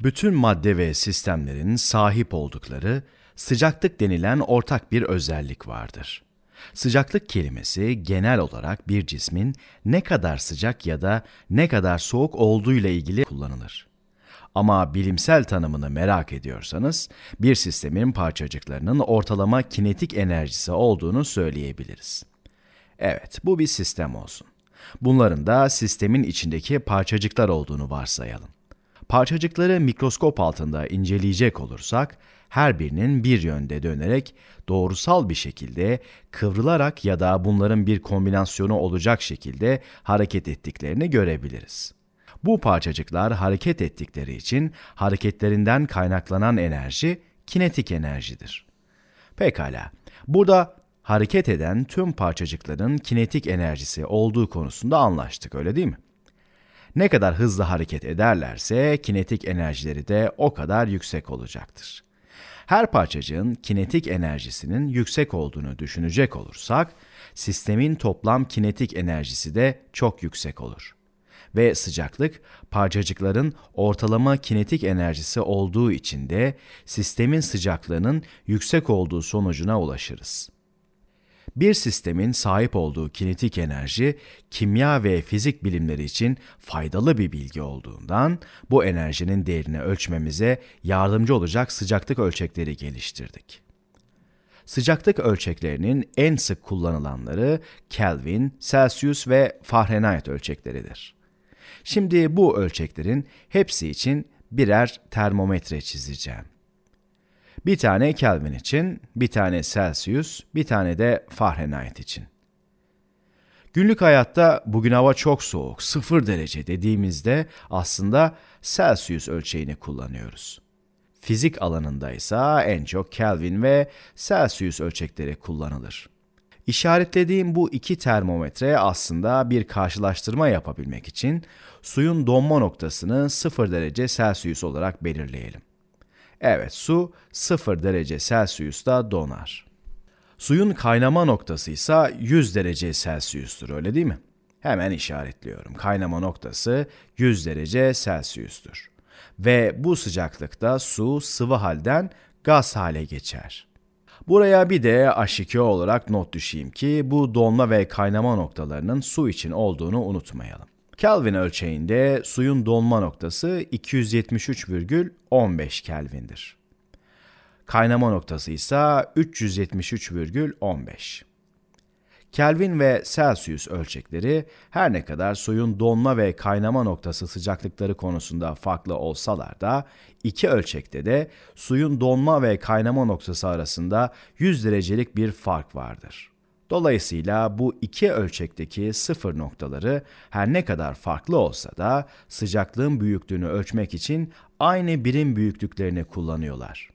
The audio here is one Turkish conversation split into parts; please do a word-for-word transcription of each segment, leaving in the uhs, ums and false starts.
Bütün madde ve sistemlerin sahip oldukları sıcaklık denilen ortak bir özellik vardır. Sıcaklık kelimesi genel olarak bir cismin ne kadar sıcak ya da ne kadar soğuk olduğuyla ilgili kullanılır. Ama bilimsel tanımını merak ediyorsanız, bir sistemin parçacıklarının ortalama kinetik enerjisi olduğunu söyleyebiliriz. Evet, bu bir sistem olsun. Bunların da sistemin içindeki parçacıklar olduğunu varsayalım. Parçacıkları mikroskop altında inceleyecek olursak, her birinin bir yönde dönerek doğrusal bir şekilde kıvrılarak ya da bunların bir kombinasyonu olacak şekilde hareket ettiklerini görebiliriz. Bu parçacıklar hareket ettikleri için hareketlerinden kaynaklanan enerji kinetik enerjidir. Pekala, burada hareket eden tüm parçacıkların kinetik enerjisi olduğu konusunda anlaştık, öyle değil mi? Ne kadar hızlı hareket ederlerse kinetik enerjileri de o kadar yüksek olacaktır. Her parçacığın kinetik enerjisinin yüksek olduğunu düşünecek olursak, sistemin toplam kinetik enerjisi de çok yüksek olur. Ve sıcaklık, parçacıkların ortalama kinetik enerjisi olduğu için de sistemin sıcaklığının yüksek olduğu sonucuna ulaşırız. Bir sistemin sahip olduğu kinetik enerji, kimya ve fizik bilimleri için faydalı bir bilgi olduğundan, bu enerjinin değerini ölçmemize yardımcı olacak sıcaklık ölçekleri geliştirdik. Sıcaklık ölçeklerinin en sık kullanılanları Kelvin, Celsius ve Fahrenheit ölçekleridir. Şimdi bu ölçeklerin hepsi için birer termometre çizeceğim. Bir tane Kelvin için, bir tane Celsius, bir tane de Fahrenheit için. Günlük hayatta bugün hava çok soğuk, sıfır derece dediğimizde aslında Celsius ölçeğini kullanıyoruz. Fizik alanında ise en çok Kelvin ve Celsius ölçekleri kullanılır. İşaretlediğim bu iki termometre aslında bir karşılaştırma yapabilmek için suyun donma noktasını sıfır derece Celsius olarak belirleyelim. Evet, su sıfır derece Celsius'ta donar. Suyun kaynama noktası ise yüz derece Celsius'tur, öyle değil mi? Hemen işaretliyorum. Kaynama noktası yüz derece Celsius'tur. Ve bu sıcaklıkta su sıvı halden gaz hale geçer. Buraya bir de H iki O olarak not düşeyim ki bu donma ve kaynama noktalarının su için olduğunu unutmayalım. Kelvin ölçeğinde suyun donma noktası iki yüz yetmiş üç virgül on beş Kelvin'dir. Kaynama noktası ise üç yüz yetmiş üç virgül on beş. Kelvin ve Celsius ölçekleri her ne kadar suyun donma ve kaynama noktası sıcaklıkları konusunda farklı olsalar da iki ölçekte de suyun donma ve kaynama noktası arasında yüz derecelik bir fark vardır. Dolayısıyla bu iki ölçekteki sıfır noktaları her ne kadar farklı olsa da sıcaklığın büyüklüğünü ölçmek için aynı birim büyüklüklerini kullanıyorlar.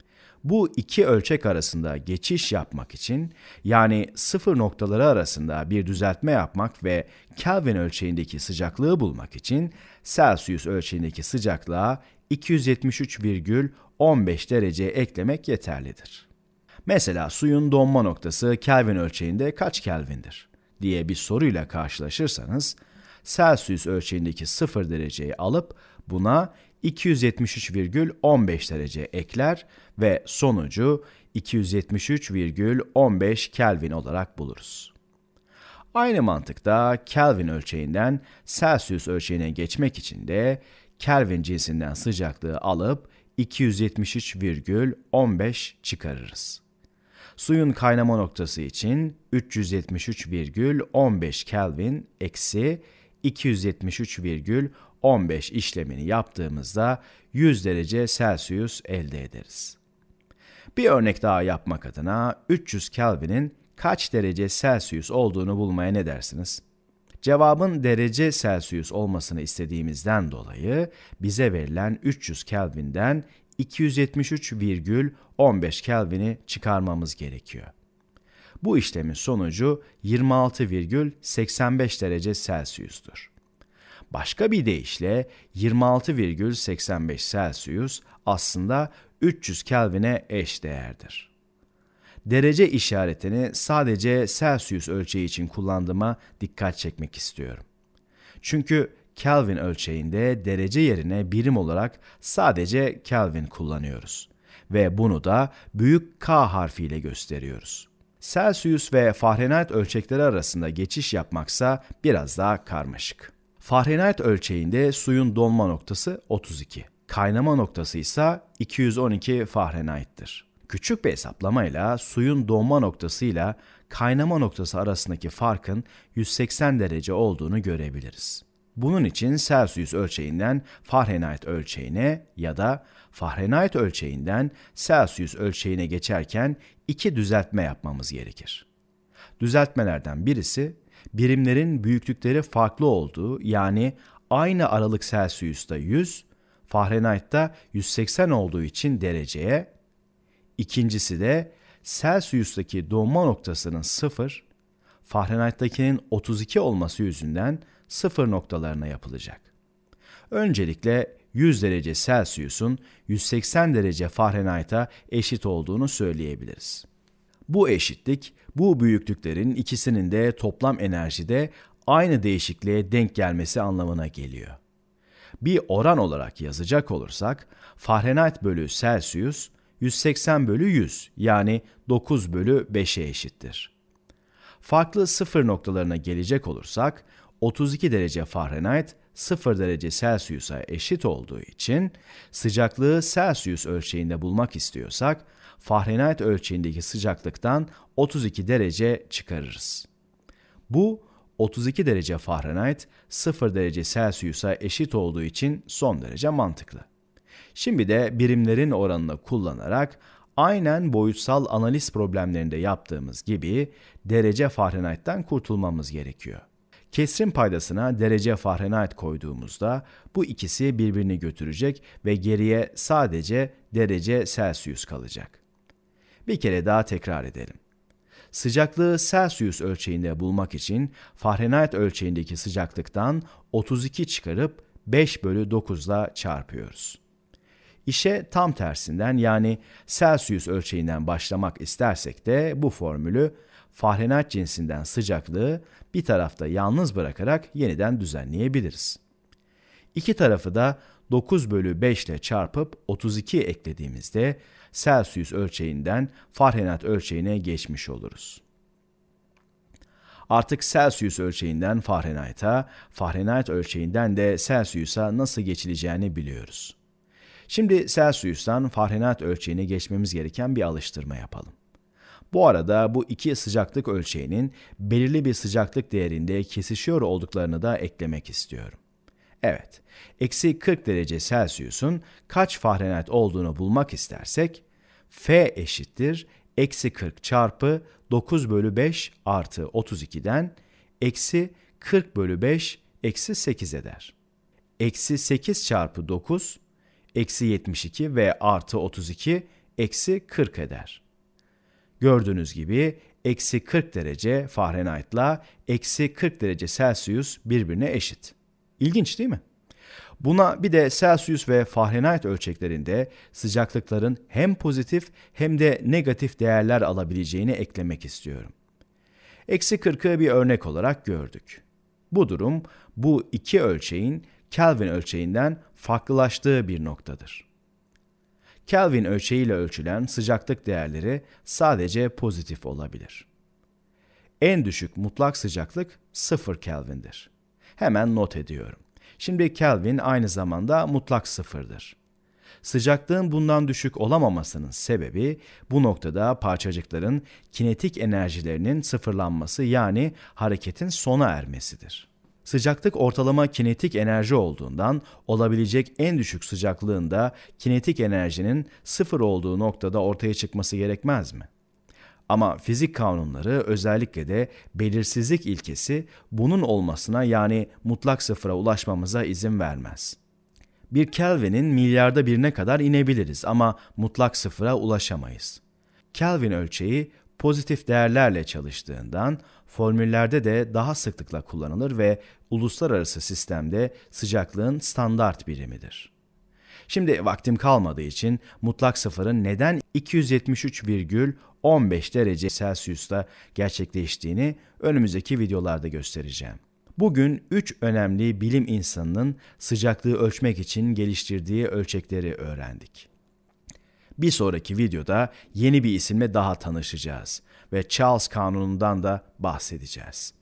Bu iki ölçek arasında geçiş yapmak için, yani sıfır noktaları arasında bir düzeltme yapmak ve Kelvin ölçeğindeki sıcaklığı bulmak için Celsius ölçeğindeki sıcaklığa iki yüz yetmiş üç virgül on beş derece eklemek yeterlidir. Mesela suyun donma noktası Kelvin ölçeğinde kaç Kelvin'dir diye bir soruyla karşılaşırsanız, Celsius ölçeğindeki sıfır dereceyi alıp buna iki yüz yetmiş üç virgül on beş derece ekler ve sonucu iki yüz yetmiş üç virgül on beş Kelvin olarak buluruz. Aynı mantıkta Kelvin ölçeğinden Celsius ölçeğine geçmek için de Kelvin cinsinden sıcaklığı alıp iki yüz yetmiş üç virgül on beş çıkarırız. Suyun kaynama noktası için üç yüz yetmiş üç virgül on beş Kelvin eksi iki yüz yetmiş üç virgül on beş işlemini yaptığımızda yüz derece Celsius elde ederiz. Bir örnek daha yapmak adına üç yüz Kelvin'in kaç derece Celsius olduğunu bulmaya ne dersiniz? Cevabın derece Celsius olmasını istediğimizden dolayı bize verilen üç yüz Kelvin'den iki yüz yetmiş üç virgül on beş Kelvin'i çıkarmamız gerekiyor. Bu işlemin sonucu yirmi altı virgül seksen beş derece Celsius'tur. Başka bir deyişle yirmi altı virgül seksen beş Celsius aslında üç yüz Kelvin'e eş değerdir. Derece işaretini sadece Celsius ölçeği için kullandığıma dikkat çekmek istiyorum. Çünkü Kelvin ölçeğinde derece yerine birim olarak sadece Kelvin kullanıyoruz ve bunu da büyük K harfiyle gösteriyoruz. Celsius ve Fahrenheit ölçekleri arasında geçiş yapmaksa biraz daha karmaşık. Fahrenheit ölçeğinde suyun donma noktası otuz iki, kaynama noktası ise iki yüz on iki Fahrenheit'tir. Küçük bir hesaplamayla suyun donma noktasıyla kaynama noktası arasındaki farkın yüz seksen derece olduğunu görebiliriz. Bunun için Celsius ölçeğinden Fahrenheit ölçeğine ya da Fahrenheit ölçeğinden Celsius ölçeğine geçerken iki düzeltme yapmamız gerekir. Düzeltmelerden birisi, birimlerin büyüklükleri farklı olduğu, yani aynı aralık Celsius'ta yüz, Fahrenheit'ta yüz seksen olduğu için dereceye, İkincisi de Celsius'taki donma noktasının sıfır, Fahrenheit'takinin otuz iki olması yüzünden sıfır noktalarına yapılacak. Öncelikle yüz derece Celsius'un yüz seksen derece Fahrenheit'a eşit olduğunu söyleyebiliriz. Bu eşitlik, bu büyüklüklerin ikisinin de toplam enerjide aynı değişikliğe denk gelmesi anlamına geliyor. Bir oran olarak yazacak olursak, Fahrenheit bölü Celsius, yüz seksen bölü yüz, yani dokuz bölü beşe eşittir. Farklı sıfır noktalarına gelecek olursak, otuz iki derece Fahrenheit, sıfır derece Celsius'a eşit olduğu için sıcaklığı Celsius ölçeğinde bulmak istiyorsak, Fahrenheit ölçeğindeki sıcaklıktan otuz iki derece çıkarırız. Bu otuz iki derece Fahrenheit, sıfır derece Celsius'a eşit olduğu için son derece mantıklı. Şimdi de birimlerin oranını kullanarak aynen boyutsal analiz problemlerinde yaptığımız gibi derece Fahrenheit'ten kurtulmamız gerekiyor. Kesrin paydasına derece Fahrenheit koyduğumuzda bu ikisi birbirini götürecek ve geriye sadece derece Celsius kalacak. Bir kere daha tekrar edelim. Sıcaklığı Celsius ölçeğinde bulmak için Fahrenheit ölçeğindeki sıcaklıktan otuz iki çıkarıp beş bölü dokuzla çarpıyoruz. İşe tam tersinden, yani Celsius ölçeğinden başlamak istersek de bu formülü Fahrenheit cinsinden sıcaklığı bir tarafta yalnız bırakarak yeniden düzenleyebiliriz. İki tarafı da dokuz bölü beş ile çarpıp otuz iki eklediğimizde Celsius ölçeğinden Fahrenheit ölçeğine geçmiş oluruz. Artık Celsius ölçeğinden Fahrenheit'a, Fahrenheit ölçeğinden de Celsius'a nasıl geçileceğini biliyoruz. Şimdi Celsius'tan Fahrenheit ölçeğine geçmemiz gereken bir alıştırma yapalım. Bu arada bu iki sıcaklık ölçeğinin belirli bir sıcaklık değerinde kesişiyor olduklarını da eklemek istiyorum. Evet, eksi kırk derece Celsius'un kaç Fahrenheit olduğunu bulmak istersek, F eşittir eksi kırk çarpı dokuz bölü beş artı otuz iki'den eksi kırk bölü beş eksi sekiz eder. Eksi sekiz çarpı dokuz, eksi yetmiş iki ve artı otuz iki eksi kırk eder. Gördüğünüz gibi eksi kırk derece Fahrenheit'la eksi kırk derece Celsius birbirine eşit. İlginç değil mi? Buna bir de Celsius ve Fahrenheit ölçeklerinde sıcaklıkların hem pozitif hem de negatif değerler alabileceğini eklemek istiyorum. Eksi kırk'ı bir örnek olarak gördük. Bu durum bu iki ölçeğin Kelvin ölçeğinden farklılaştığı bir noktadır. Kelvin ölçeğiyle ölçülen sıcaklık değerleri sadece pozitif olabilir. En düşük mutlak sıcaklık sıfır Kelvin'dir. Hemen not ediyorum. Şimdi Kelvin aynı zamanda mutlak sıfırdır. Sıcaklığın bundan düşük olamamasının sebebi bu noktada parçacıkların kinetik enerjilerinin sıfırlanması, yani hareketin sona ermesidir. Sıcaklık ortalama kinetik enerji olduğundan olabilecek en düşük sıcaklığın da kinetik enerjinin sıfır olduğu noktada ortaya çıkması gerekmez mi? Ama fizik kanunları, özellikle de belirsizlik ilkesi bunun olmasına, yani mutlak sıfıra ulaşmamıza izin vermez. Bir Kelvin'in milyarda birine kadar inebiliriz ama mutlak sıfıra ulaşamayız. Kelvin ölçeği pozitif değerlerle çalıştığından formüllerde de daha sıklıkla kullanılır ve uluslararası sistemde sıcaklığın standart birimidir. Şimdi vaktim kalmadığı için mutlak sıfırın neden iki yüz yetmiş üç virgül on beş derece Celsius'ta gerçekleştiğini önümüzdeki videolarda göstereceğim. Bu Bugün üç önemli bilim insanının sıcaklığı ölçmek için geliştirdiği ölçekleri öğrendik. Bir sonraki videoda yeni bir isimle daha tanışacağız ve Charles Kanunu'ndan da bahsedeceğiz.